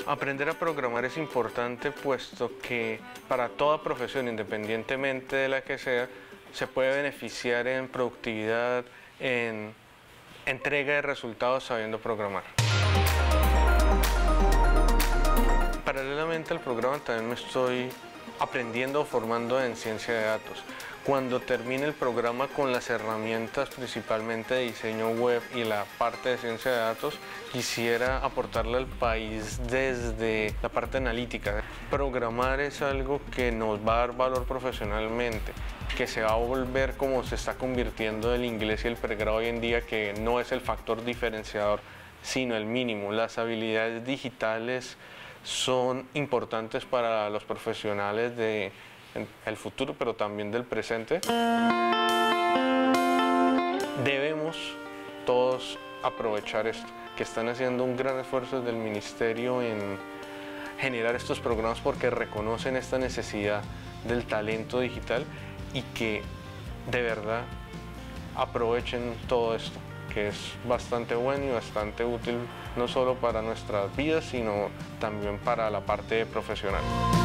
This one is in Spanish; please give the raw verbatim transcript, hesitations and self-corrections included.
Aprender a programar es importante puesto que para toda profesión, independientemente de la que sea, se puede beneficiar en productividad, en entrega de resultados sabiendo programar. Paralelamente al programa también me estoy aprendiendo o formando en ciencia de datos. Cuando termine el programa con las herramientas principalmente de diseño web y la parte de ciencia de datos, quisiera aportarle al país desde la parte analítica. Programar es algo que nos va a dar valor profesionalmente, que se va a volver como se está convirtiendo el inglés y el pregrado hoy en día, que no es el factor diferenciador, sino el mínimo. Las habilidades digitales son importantes para los profesionales de el futuro, pero también del presente. Debemos todos aprovechar esto, que están haciendo un gran esfuerzo desde el ministerio en generar estos programas porque reconocen esta necesidad del talento digital y que de verdad aprovechen todo esto, que es bastante bueno y bastante útil no solo para nuestras vidas, sino también para la parte profesional.